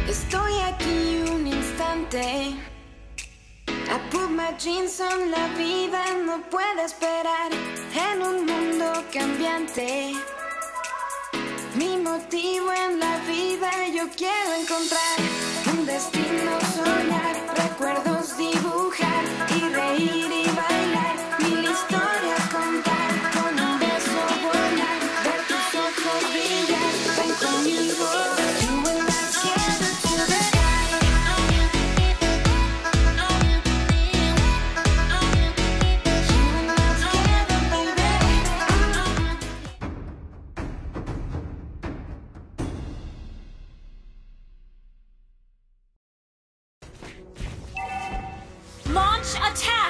Estoy aquí un instante. I put my jeans on, la vida no puede esperar. En un mundo cambiante, mi motivo en la vida yo quiero encontrar. Un destino soñar, recuerdos dibujar y reír y bailar. Mil historias contar, con un beso volar, ver tus ojos brillar. Ven conmigo, you will not get to the sky. You will not get it, baby. Launch attack!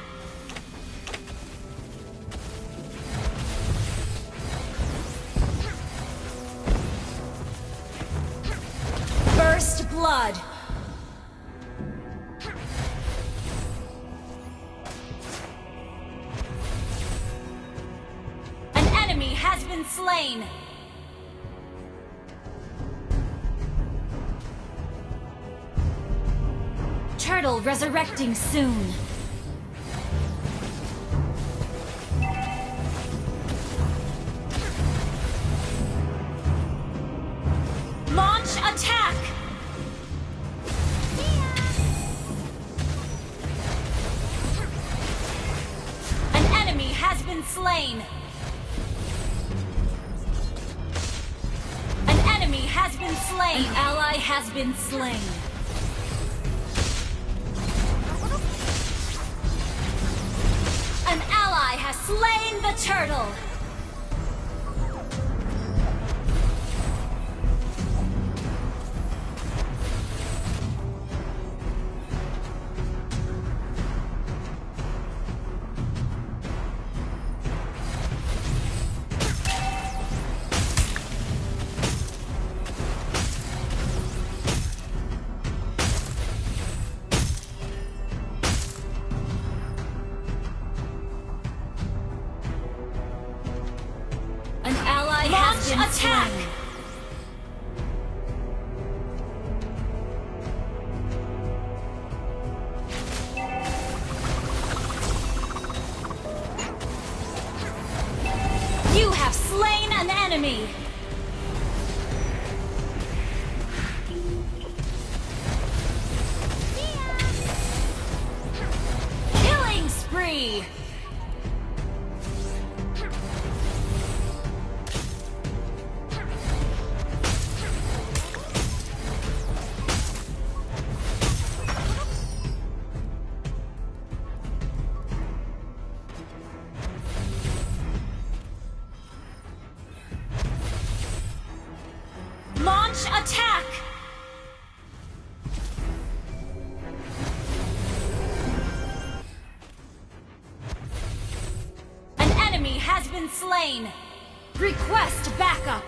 First blood! An enemy has been slain! Turtle resurrecting soon. Launch attack! An enemy has been slain. An enemy has been slain. An ally has been slain. An ally has slain the turtle! An ally has been attack! slain. You have slain an enemy! Killing spree! Launch attack! An enemy has been slain! Request backup!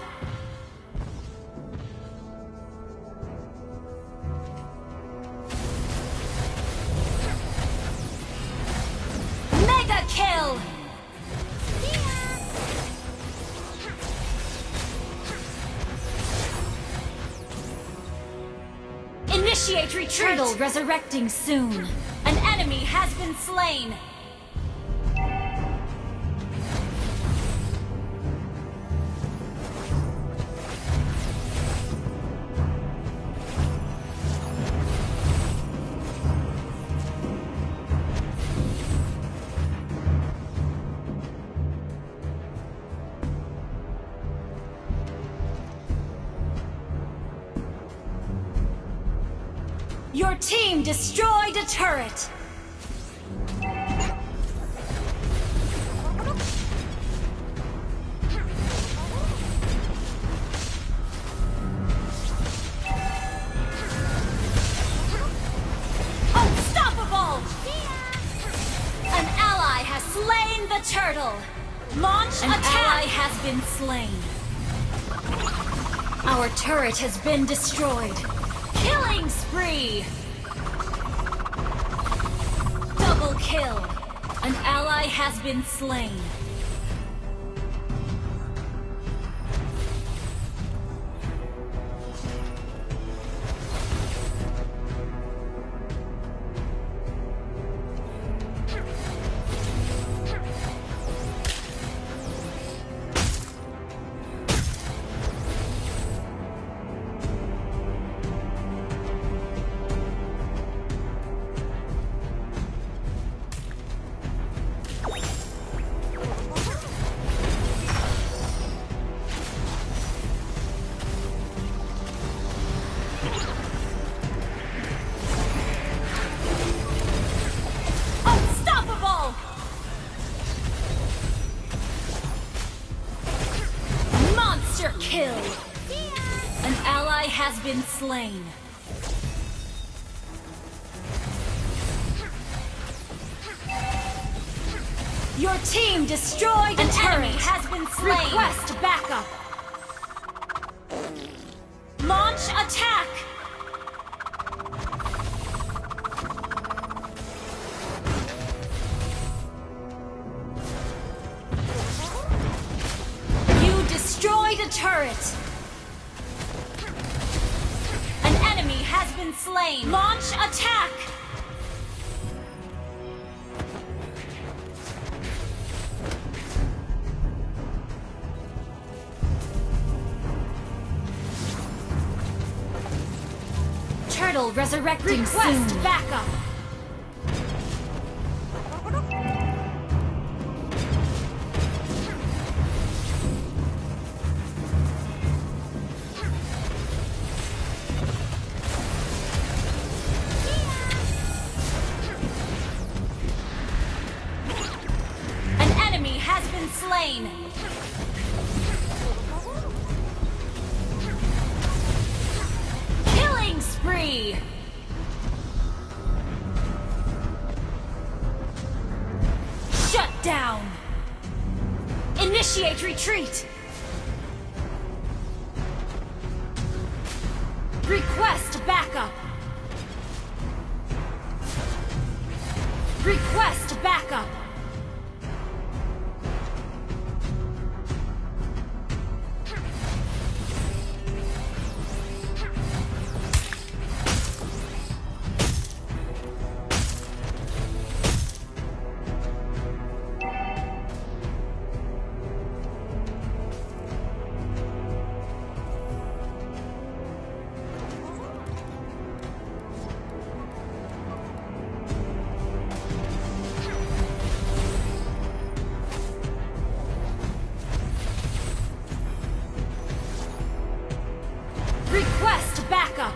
Mega kill! Initiate retreat! Turtle resurrecting soon. An enemy has been slain. Your team destroyed a turret! Unstoppable! An ally has slain the turtle! Launch attack! An ally has been slain. Our turret has been destroyed. Killing spree! Double kill! An ally has been slain. Unstoppable! Monster kill! An ally has been slain. Your team destroyed an enemy has been slain. Request backup. Launch attack. You destroyed a turret. An enemy has been slain. Launch attack. Turtle resurrecting soon. Request backup. An enemy has been slain. Spree. Shut down. Initiate retreat. Request backup. Request backup. Request backup!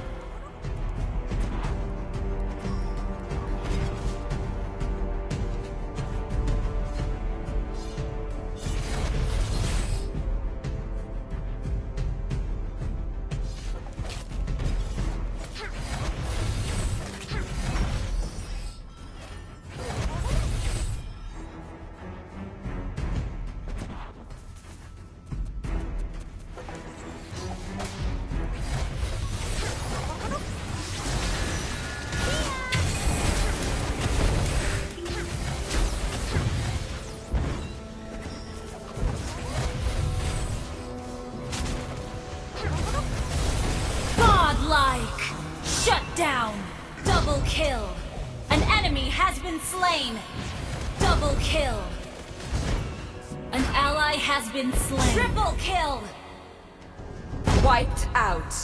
Shut down! Double kill! An enemy has been slain! Double kill! An ally has been slain! Triple kill! Wiped out!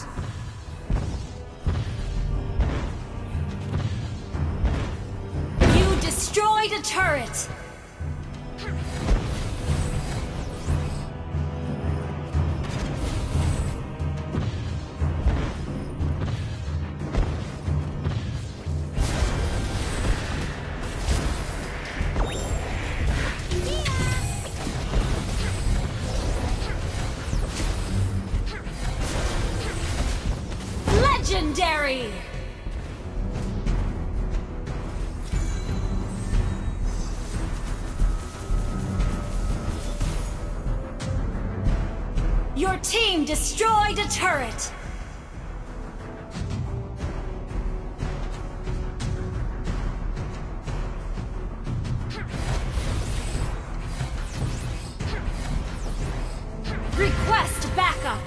You destroyed a turret! Legendary! Your team destroyed a turret! Request backup!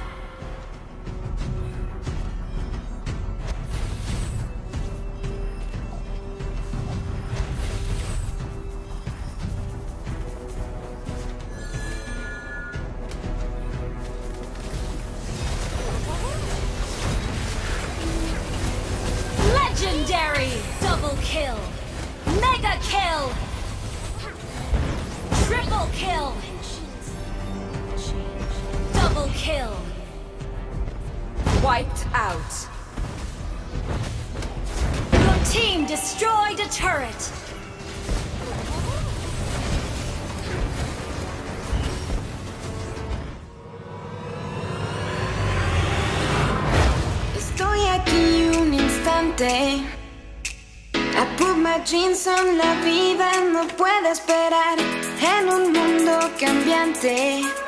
Legendary! Double kill! Mega kill! Triple kill! Double kill! Wiped out. Your team destroyed a turret. Estoy aquí un instante. I put my jeans on, la vida no puede esperar en un mundo cambiante.